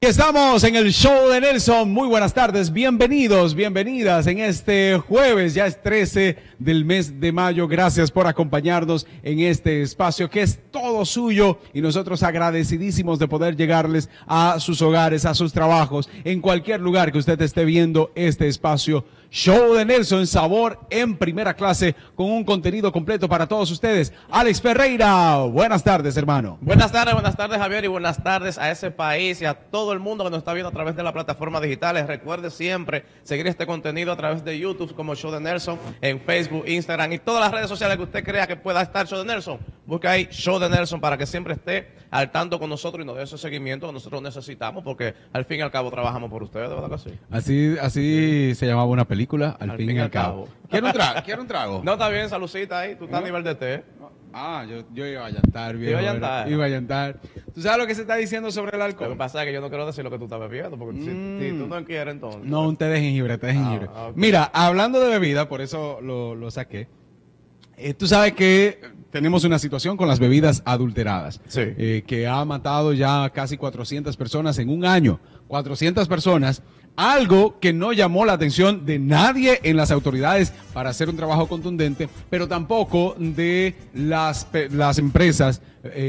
Aquí estamos en el show de Nelson. Muy buenas tardes, bienvenidos, bienvenidas en este jueves, ya es 13 del mes de mayo. Gracias por acompañarnos en este espacio que es todo suyo y nosotros agradecidísimos de poder llegarles a sus hogares, a sus trabajos, en cualquier lugar que usted esté viendo este espacio. Show de Nelson, sabor en primera clase, con un contenido completo para todos ustedes. Alex Ferreira, buenas tardes, hermano. Buenas tardes, Javier, y buenas tardes a ese país y a todo el mundo que nos está viendo a través de las plataformas digitales. Recuerde siempre seguir este contenido a través de YouTube como Show de Nelson, en Facebook, Instagram y todas las redes sociales que usted crea que pueda estar Show de Nelson. Busca ahí Show de Nelson para que siempre esté al tanto con nosotros y nos dé ese seguimiento que nosotros necesitamos, porque al fin y al cabo trabajamos por ustedes, ¿de verdad que sí? Así se llamaba una película, al fin y al cabo. ¿Quiere un trago? No, está bien, saludcita ahí, tú estás a nivel de té. Yo iba a llantar, viejo. Iba a llantar. ¿Tú sabes lo que se está diciendo sobre el alcohol? Lo que pasa es que yo no quiero decir lo que tú estás bebiendo, porque si tú no quieres, entonces... No, un té de jengibre, Okay. Mira, hablando de bebida, por eso lo saqué. Tú sabes que tenemos una situación con las bebidas adulteradas, sí. Que ha matado ya casi 400 personas en un año. 400 personas, algo que no llamó la atención de nadie en las autoridades para hacer un trabajo contundente, pero tampoco de las empresas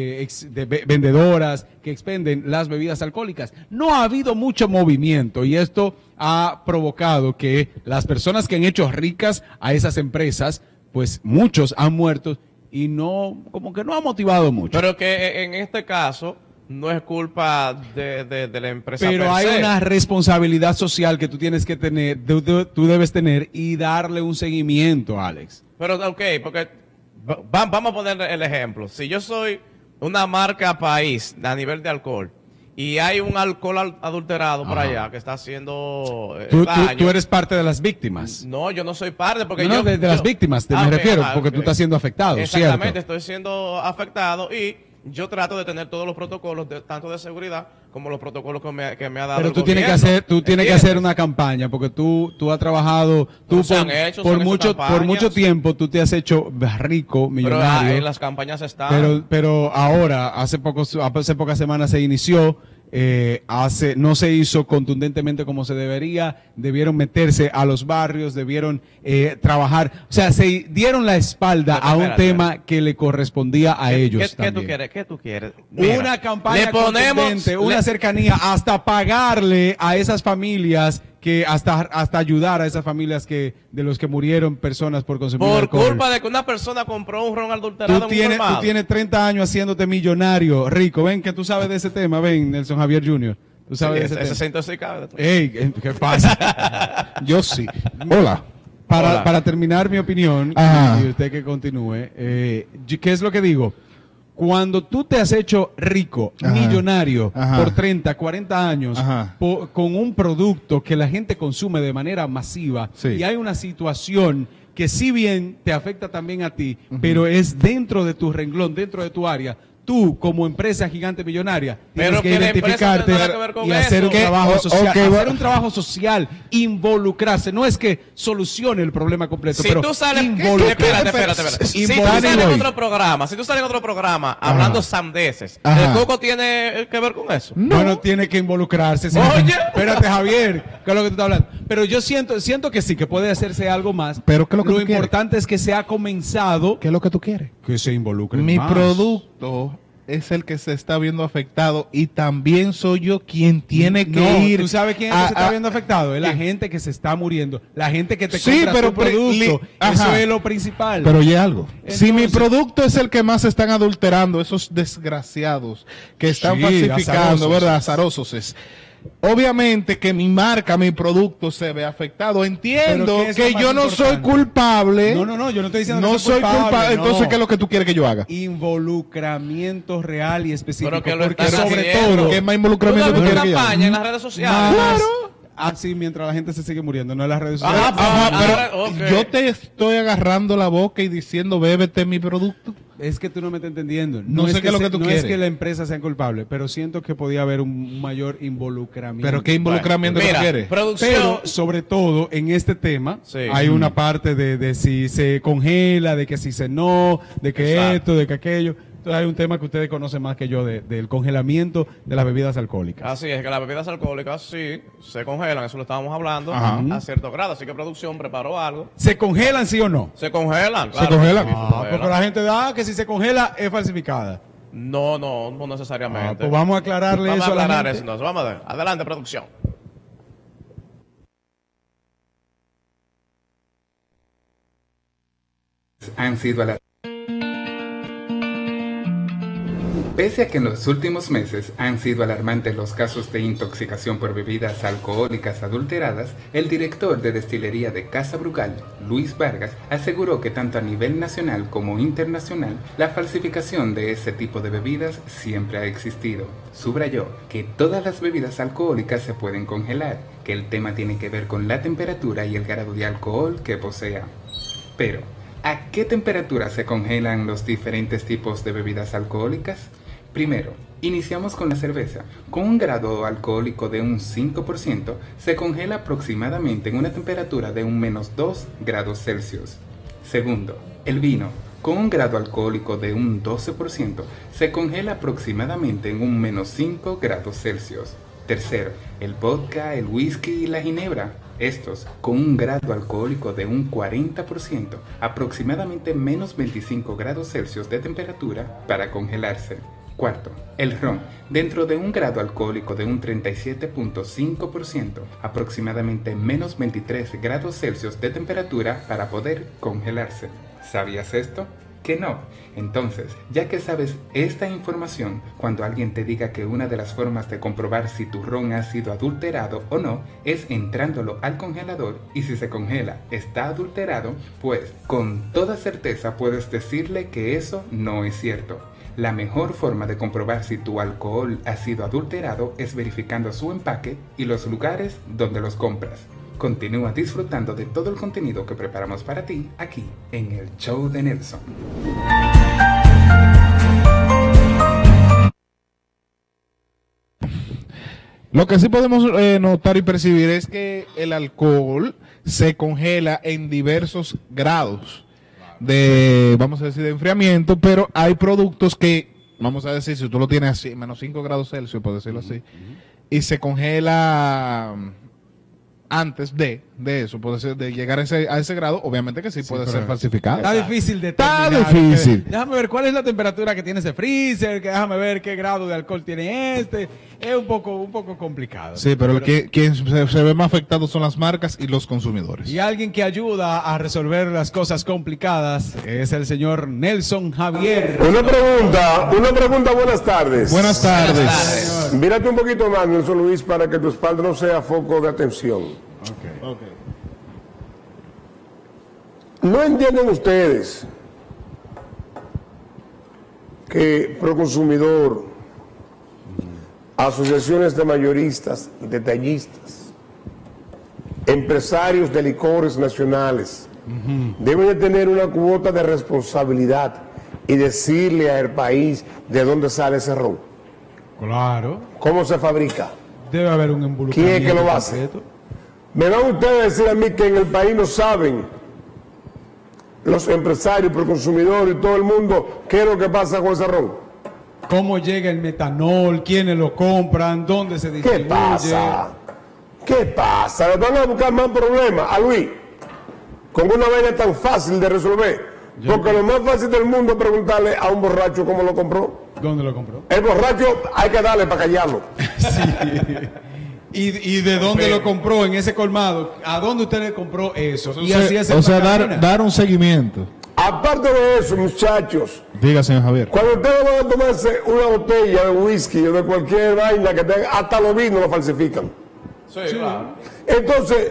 vendedoras que expenden las bebidas alcohólicas. No ha habido mucho movimiento y esto ha provocado que las personas que han hecho ricas a esas empresas, pues muchos han muerto y como que no ha motivado mucho. Pero que en este caso no es culpa de la empresa. Pero hay una responsabilidad social que tú tienes que tener, tú debes tener y darle un seguimiento, Alex. Pero ok, porque vamos a poner el ejemplo. Si yo soy una marca país a nivel de alcohol y hay un alcohol adulterado por allá que está haciendo daño. Tú eres parte de las víctimas. No, yo no soy parte porque de las víctimas, me refiero, porque tú estás siendo afectado, exactamente, ¿cierto? estoy siendo afectado y yo trato de tener todos los protocolos, tanto de seguridad como los protocolos que me ha dado Pero el tú tienes que hacer una campaña, porque tú has trabajado, por mucho tiempo tú te has hecho rico, millonario. Pero en las campañas están. Pero ahora, hace pocas semanas se inició. No se hizo contundentemente como se debería, debieron meterse a los barrios, debieron trabajar, o sea, se dieron la espalda a un tema que le correspondía a ellos también. ¿Qué tú quieres? Mira, una campaña contundente, una cercanía, hasta pagarle a esas familias, que hasta ayudar a esas familias de los que murieron personas por consumir alcohol. Por culpa de que una persona compró un ron adulterado tú tienes 30 años haciéndote millonario, rico. Ven que tú sabes de ese tema, ven, Nelson Javier Jr. Tú sabes de ese tema. Ese centro sí cabe. Ey, ¿qué pasa? Yo sí. Hola. Para terminar mi opinión, y usted que continúe, ¿qué es lo que digo? Cuando tú te has hecho rico, millonario, por 30, 40 años, con un producto que la gente consume de manera masiva, y hay una situación que si bien te afecta también a ti, pero es dentro de tu renglón, dentro de tu área, tú como empresa gigante millonaria tienes que identificarte y hacer un trabajo social, hacer un trabajo social, involucrarse. No es que solucione el problema completo, pero espérate. Si tú sales en otro programa hablando sandeces, ¿el coco tiene que ver con eso? No, bueno, tiene que involucrarse. Oye, espérate, Javier, ¿qué es lo que tú estás hablando? Pero yo siento que sí, que puede hacerse algo más. Pero ¿qué es lo importante es que se ha comenzado. ¿Qué es lo que tú quieres? Que se involucren Mi más. producto es el que se está viendo afectado y también soy yo quien tiene que ir. ¿Tú sabes quién es que se está viendo afectado? Es la gente que se está muriendo, la gente que te compra tu producto. Eso es lo principal. Pero oye algo, si mi producto es el que más están adulterando, esos desgraciados que están falsificando, ¿verdad? Azarosos es. Obviamente que mi marca, mi producto se ve afectado. Entiendo que yo no soy culpable. No, yo no estoy diciendo que soy culpable. Entonces, ¿qué es lo que tú quieres que yo haga? Involucramiento real y específico. Porque sobre todo, ¿qué más involucramiento tú quieres que yo haga? En las redes sociales. Claro. Así mientras la gente se sigue muriendo, no en las redes sociales. Pero yo te estoy agarrando la boca y diciendo, bébete mi producto. Es que tú no me estás entendiendo. No sé qué es lo que tú quieres. No es que la empresa sea culpable, pero siento que podía haber un mayor involucramiento. ¿Pero qué involucramiento tú quieres? Pero, sobre todo, en este tema, hay una parte de si se congela, de que si se no, de que esto, de que aquello. Entonces hay un tema que ustedes conocen más que yo del congelamiento de las bebidas alcohólicas. Así es, que las bebidas alcohólicas sí se congelan, eso lo estábamos hablando, a cierto grado. Así que producción preparó algo. ¿Se congelan sí o no? Se congelan, claro. Se congelan. Porque la gente da que si se congela es falsificada. No necesariamente. Pues vamos a aclararle eso a la gente. Eso, entonces, vamos a ver. Adelante, producción. Han sido Pese a que en los últimos meses han sido alarmantes los casos de intoxicación por bebidas alcohólicas adulteradas, el director de destilería de Casa Brugal, Luis Vargas, aseguró que tanto a nivel nacional como internacional, la falsificación de ese tipo de bebidas siempre ha existido. Subrayó que todas las bebidas alcohólicas se pueden congelar, que el tema tiene que ver con la temperatura y el grado de alcohol que posea. Pero, ¿a qué temperatura se congelan los diferentes tipos de bebidas alcohólicas? Primero, iniciamos con la cerveza. Con un grado alcohólico de un 5%, se congela aproximadamente en una temperatura de un -2 grados Celsius. Segundo, el vino. Con un grado alcohólico de un 12%, se congela aproximadamente en un -5 grados Celsius. Tercero, el vodka, el whisky y la ginebra. Estos, con un grado alcohólico de un 40%, aproximadamente -25 grados Celsius de temperatura para congelarse. Cuarto, el ron, dentro de un grado alcohólico de un 37.5%, aproximadamente -23 grados Celsius de temperatura para poder congelarse. ¿Sabías esto? Que no. Entonces, ya que sabes esta información, cuando alguien te diga que una de las formas de comprobar si tu ron ha sido adulterado o no es entrándolo al congelador, y si se congela está adulterado, pues con toda certeza puedes decirle que eso no es cierto. La mejor forma de comprobar si tu alcohol ha sido adulterado es verificando su empaque y los lugares donde los compras. Continúa disfrutando de todo el contenido que preparamos para ti aquí en el Show de Nelson. Lo que sí podemos notar y percibir es que el alcohol se congela en diversos grados de, vamos a decir, de enfriamiento, pero hay productos que, vamos a decir, si tú lo tienes así, -5 grados Celsius, por decirlo así, y se congela antes de eso, puede ser de llegar a ese grado, obviamente que sí puede ser falsificado. Está difícil de determinar. Está difícil. Déjame ver cuál es la temperatura que tiene ese freezer, que déjame ver qué grado de alcohol tiene este. Es un poco complicado. Sí, pero quien se ve más afectado son las marcas y los consumidores. Y alguien que ayuda a resolver las cosas complicadas es el señor Nelson Javier. Una pregunta, buenas tardes. Buenas tardes. Mírate un poquito más, Nelson Luis, para que tu espalda no sea foco de atención. Okay. ¿No entienden ustedes que Proconsumidor, asociaciones de mayoristas y detallistas, empresarios de licores nacionales, deben de tener una cuota de responsabilidad y decirle al país de dónde sale ese ron? Claro. ¿Cómo se fabrica? Debe haber un involucramiento. ¿Quién es que lo hace? ¿Me van ustedes a decir a mí que en el país no saben los empresarios, Proconsumidor y todo el mundo qué es lo que pasa con ese ron? ¿Cómo llega el metanol? ¿Quiénes lo compran? ¿Dónde se distribuye? ¿Qué pasa? ¿Qué pasa? ¿Le van a buscar más problemas a Luis? Con una vaina tan fácil de resolver. Porque lo más fácil del mundo es preguntarle a un borracho cómo lo compró. ¿Dónde lo compró? El borracho hay que darle para callarlo. Sí. ¿Y de dónde lo compró en ese colmado? ¿A dónde usted le compró eso? Y así es. O sea, dar un seguimiento. Aparte de eso, muchachos. Diga, señor Javier. Cuando ustedes van a tomarse una botella de whisky o de cualquier vaina que tenga, hasta los vinos lo falsifican. Sí, claro. Entonces,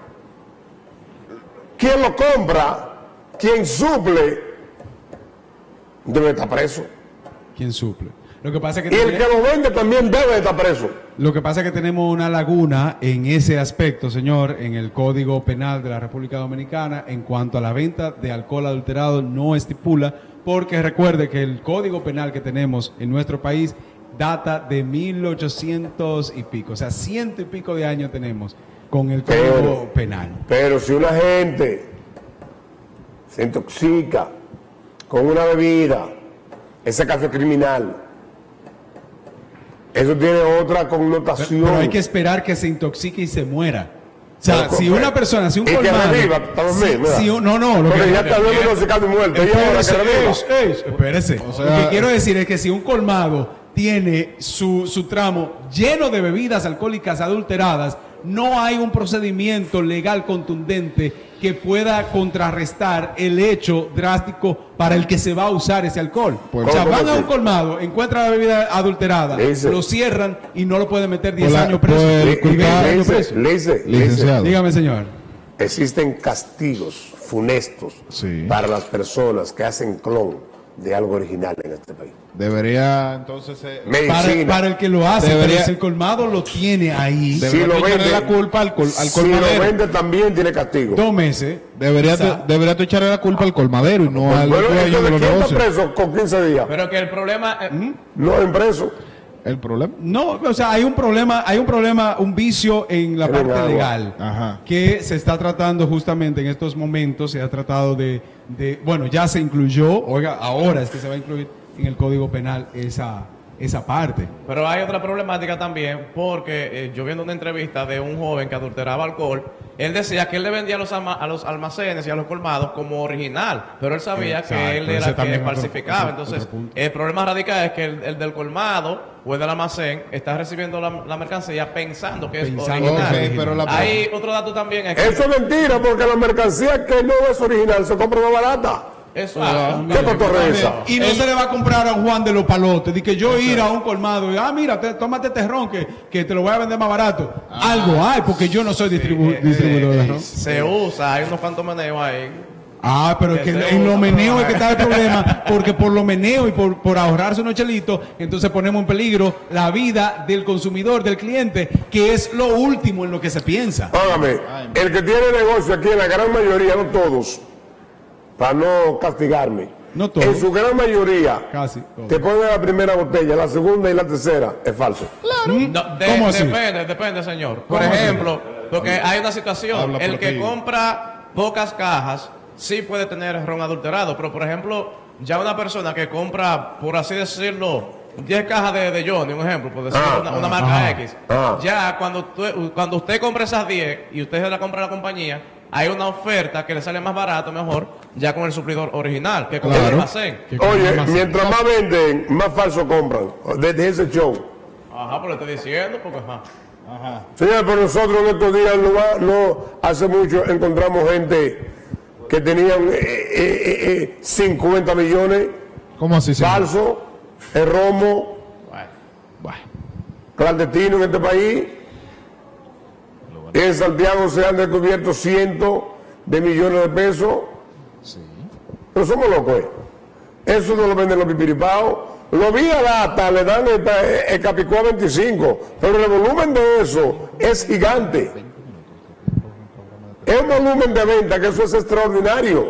quien lo compra, quien suple, debe estar preso. ¿Quién suple? Lo que pasa es que y el que lo vende también debe estar preso. Lo que pasa es que tenemos una laguna en ese aspecto, señor, en el Código Penal de la República Dominicana en cuanto a la venta de alcohol adulterado no estipula, porque recuerde que el Código Penal que tenemos en nuestro país data de 1800 y pico, o sea, 100 y pico de años tenemos con el Código Penal. Pero si una gente se intoxica con una bebida Ese caso es criminal. Eso tiene otra connotación. Pero hay que esperar que se intoxique y se muera. O sea, si una persona, si un colmado... Y que reviva también, no. Porque ya está hablando de intoxicado y muerto. Espérese. O sea, lo que quiero decir es que si un colmado tiene su tramo lleno de bebidas alcohólicas adulteradas, no hay un procedimiento legal contundente que pueda contrarrestar el hecho drástico para el que se va a usar ese alcohol. O sea, van a un colmado, encuentran la bebida adulterada, lo cierran y no lo pueden meter 10 años preso. Licenciado. Dígame, señor. Existen castigos funestos para las personas que hacen clon de algo original en este país. Debería entonces para el que lo hace, pero si el colmado lo tiene ahí, si lo vende la culpa al colmadero. Si lo vende también tiene castigo. 2 meses. Debería tú echarle la culpa al colmadero y no al dueño de los ¿quién está negocios. preso con 15 días? Pero que el problema no es preso. ¿El problema? No, o sea, hay un problema, un vicio en la parte legal que se está tratando justamente en estos momentos. Se ha tratado bueno, ya se incluyó, oiga, ahora es que se va a incluir en el Código Penal esa parte. Pero hay otra problemática también, porque yo viendo una entrevista de un joven que adulteraba alcohol, él decía que él le vendía a los almacenes y a los colmados como original, pero él sabía que él era que falsificaba. Entonces, el problema radical es que el del colmado o el del almacén está recibiendo la mercancía pensando que es original. Pero hay otro dato también. Es que eso es mentira, porque la mercancía que no es original se compra más barata. Eso ¿Qué cotorreza? Y no se le va a comprar a Juan de los Palotes. De que yo ir a un colmado y, mira, tómate este ron que te lo voy a vender más barato. Algo hay, porque yo no soy distribuidor de ron. Se usa, hay unos cuantos meneos ahí. Pero es que en los meneos es que está el problema, porque por los meneos y por ahorrarse unos chelitos, entonces ponemos en peligro la vida del consumidor, del cliente, que es lo último en lo que se piensa. Óigame, el que tiene negocio aquí, en la gran mayoría, no todos, para no castigarme, no todos, en su gran mayoría, casi todos, te ponen la primera botella, la segunda y la tercera, es falso. Claro. ¿Cómo así? Depende, señor. Por ejemplo, porque hay una situación, el que compra pocas cajas, sí puede tener ron adulterado, pero por ejemplo, ya una persona que compra, por así decirlo, 10 cajas de Johnny, un ejemplo, por decir una marca X, ya cuando usted compra esas 10 y usted se la compra a la compañía, hay una oferta que le sale más barato, mejor, ya con el suplidor original, que con el almacén. Oye, mientras más venden, más falso compran, desde ese show. Pero le estoy diciendo, porque Señor, pero nosotros en estos días, no hace mucho, encontramos gente que tenían 50 millones. ¿Cómo así? Falso, el romo, clandestino en este país. En Santiago se han descubierto cientos de millones de pesos. Pero somos locos. Eso no lo venden los pipiripaos. Los vía lata le dan el Capicúa 25, pero el volumen de eso es gigante. Es un volumen de venta que eso es extraordinario.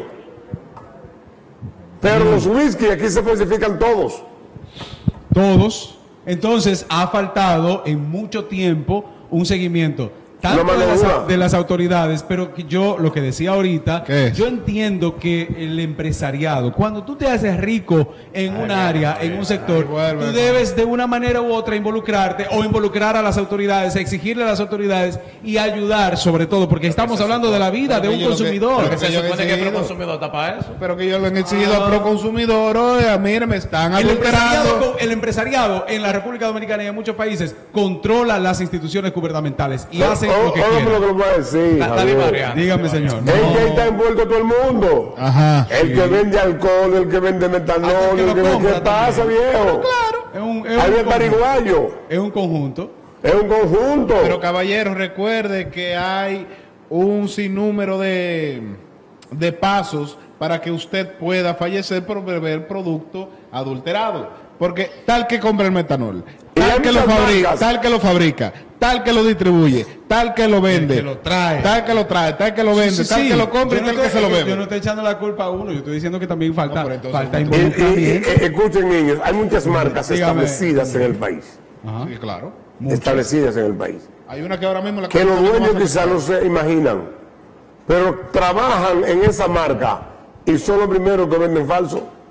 Pero los whisky aquí se falsifican todos. Todos. Entonces ha faltado en mucho tiempo un seguimiento tanto de las autoridades, pero que yo lo que decía ahorita, yo entiendo que el empresariado, cuando tú te haces rico en un área, en un sector, tú debes de una manera u otra involucrarte o involucrar a las autoridades, exigirle a las autoridades y ayudar sobre todo, porque estamos hablando de la vida de un consumidor. Porque se supone que el consumidor está para eso. Pero que yo lo han exigido a proconsumidor, oiga, mire, me están adulterando. El empresariado en la República Dominicana y en muchos países controla las instituciones gubernamentales y hace lo que quiere. Lo que lo voy a decir, dígame, señor. Es que ahí está envuelto todo el mundo. El que vende alcohol, el que vende metanol, ¿qué pasa, viejo? Claro. Hay de pariguayo. Es un conjunto. Es un conjunto. Pero caballero, recuerde que hay un sinnúmero de pasos para que usted pueda fallecer por beber producto adulterado. Porque tal que compra el metanol, tal que lo fabrica, tal que lo distribuye, tal que lo vende, tal que lo trae, tal que lo vende, tal que lo compra y tal que se lo bebe. Yo no estoy echando la culpa a uno, yo estoy diciendo que también falta involucramiento. Escuchen, niños, hay muchas marcas establecidas en el país. Sí, claro. Establecidas en el país. Hay una que ahora mismo que los dueños quizás no se imaginan, pero trabajan en esa marca y son los primeros que venden falso.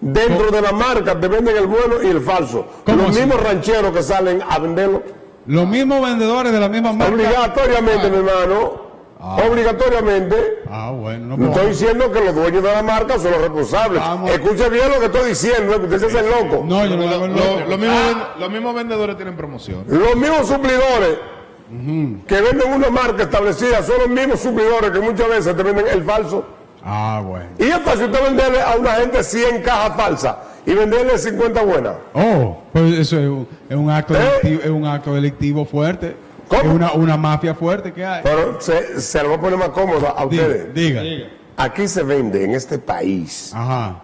Dentro de la marca te venden el bueno y el falso. Los mismos rancheros que salen a venderlo. Los mismos vendedores de la misma marca. Obligatoriamente, mi hermano. Obligatoriamente. Bueno. No estoy diciendo que los dueños de la marca son los responsables. Escuche bien lo que estoy diciendo, que usted se hace loco. No, yo no hago el loco. Los mismos vendedores tienen promoción. Los mismos suplidores que venden una marca establecida son los mismos suplidores que muchas veces te venden el falso. Bueno. Y es fácil usted venderle a una gente 100 cajas falsas y venderle 50 buenas. Pues eso es un acto delictivo, es un acto delictivo fuerte. ¿Cómo? Es una mafia fuerte que hay. Pero se lo voy a poner más cómodo a ustedes. Diga. Aquí se vende, en este país,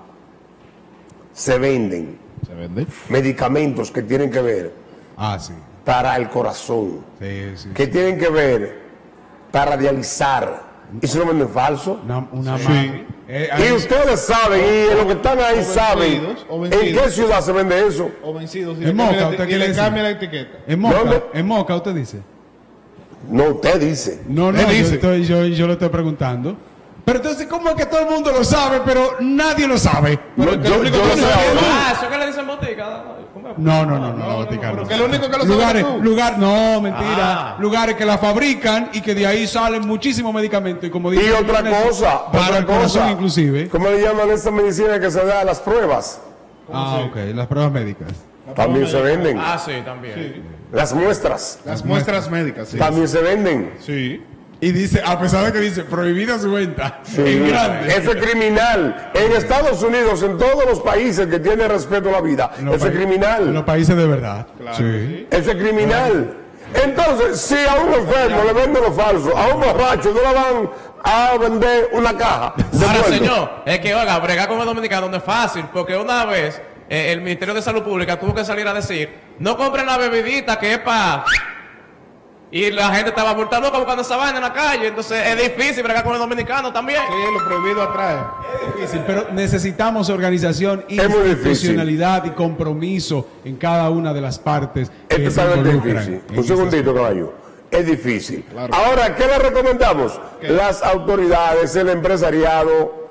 se venden medicamentos que tienen que ver sí. para el corazón, Sí. que tienen que ver para dializar. ¿Y se lo venden falso? Y ustedes saben, y los que están ahí saben, ¿en qué ciudad se vende eso? O vencidos. En Moca, ¿usted y quiere le decir? cambia la etiqueta. En Moca, usted dice. No, usted dice. No, yo lo estoy preguntando. Pero entonces, ¿cómo es que todo el mundo lo sabe, pero nadie lo sabe? Yo lo sé ahora. ¿Eso que le dicen botica? No, botica no. Porque lo único que lo sabe no, mentira. Lugares que la fabrican y que de ahí salen muchísimos medicamentos. Y como Y otra cosa, para el corazón inclusive. ¿Cómo le llaman esa medicina que se da a las pruebas? Las pruebas médicas. También se venden. Sí, también. Las muestras. Las muestras médicas, sí. También se venden. Sí. Y dice, a pesar de que dice prohibida su venta, en grande. Eso es criminal. En Estados Unidos, en todos los países que tienen respeto a la vida, eso es criminal. En los países de verdad. Claro, sí. Eso es criminal. Entonces, si a un enfermo le venden lo falso, a un borracho no le van a vender una caja. Ahora, señor, es que, oiga, bregar con el dominicano no es fácil, porque una vez el Ministerio de Salud Pública tuvo que salir a decir, no compren la bebidita que es para... Y la gente estaba multando como cuando esa vaina en la calle. Entonces es difícil bregar con el dominicano también. Sí, lo prohibido atrae. Es difícil, pero necesitamos organización, institucionalidad y compromiso en cada una de las partes. Esto es difícil. Un segundito, caballo. Es difícil. Claro. Ahora, ¿qué le recomendamos? Las autoridades, el empresariado,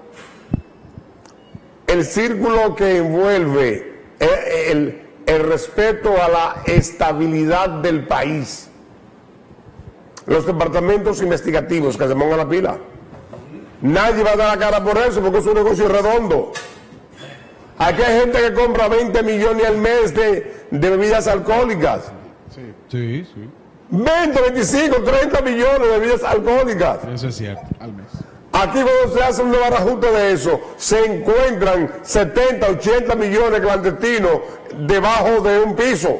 el círculo que envuelve el respeto a la estabilidad del país. Los departamentos investigativos que se pongan la pila. Nadie va a dar la cara por eso porque es un negocio redondo. Aquí hay gente que compra 20 millones al mes de bebidas alcohólicas. Sí. 20, 25, 30 millones de bebidas alcohólicas. Eso es cierto, al mes. Aquí cuando se hace un barajuste de eso, se encuentran 70, 80 millones clandestinos debajo de un piso.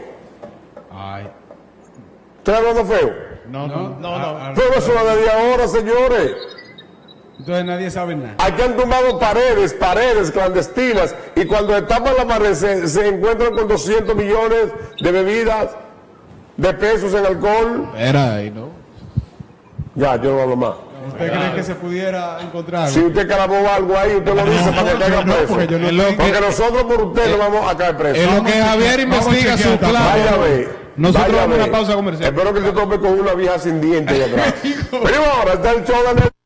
¿Estoy hablando feo? No. Pero eso no es de ahora, señores. Entonces nadie sabe nada. Aquí han tumbado paredes clandestinas y cuando destapan la pared se encuentran con 200 millones de bebidas, de pesos en alcohol. Era ahí, ¿no? Ya, yo no hablo más. ¿Usted cree que se pudiera encontrar? Si usted clavó algo ahí, usted lo dice para que caiga preso. Porque nosotros por usted no vamos a caer preso. En lo que Javier investiga su clavo. Vaya a ver. Nosotros vamos a una pausa comercial. Espero que se tope con una vieja sin dientes ahí atrás. Pero ahora está el show de